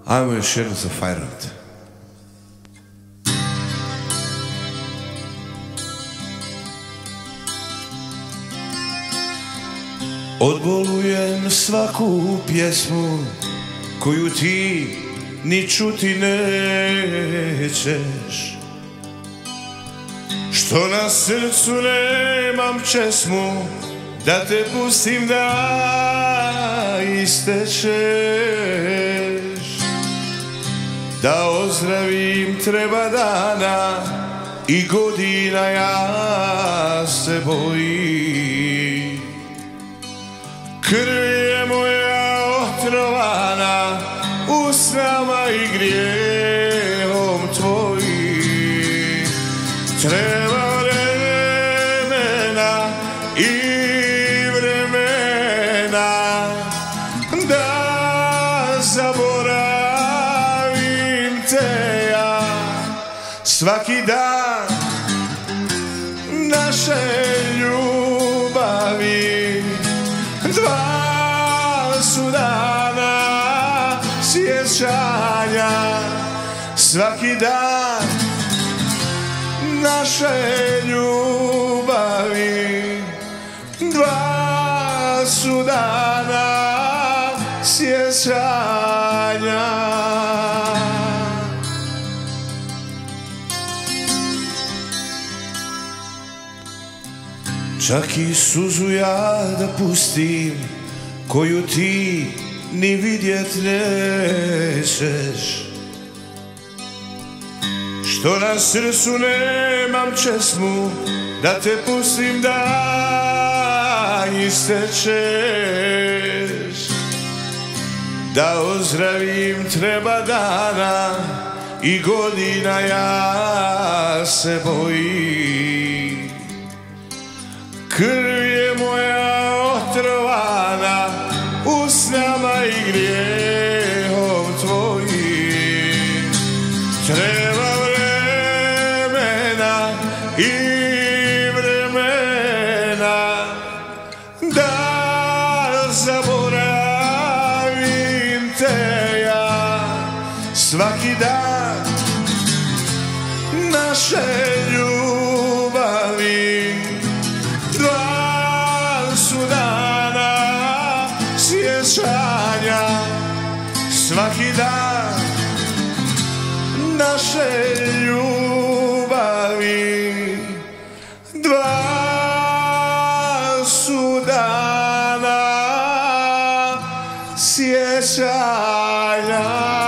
Ajmo još jednu za Fajrat. Odbolujem svaku pjesmu koju ti ni čuti nećeš, što na srcu nemam česmu da te pustim da istečeš. Da ozdravim treba dana i godina, ja se bojim. Krv je moja otrovana usnama i grijehom tvojim. Treba vremena i vremena da zaboravim te ja. Svaki dan naše ljubavi dva su dana sjećanja. Svaki dan naše ljubavi dva su dana sjećanja. Čak i suzu ja da pustim koju ti ni vidjet nećeš, što na srcu nemam česmu da te pustim da istečeš. Da ozdravim treba dana i godina, ja se bojim. Krv je moja otrovana usnama i grijehom tvojim. Treba vremena i vremena da zaboravim te ja. Svaki dan naše ljubavi dva su dana sjećanja. Svaki dan naše ljubavi dva su dana sjećanja.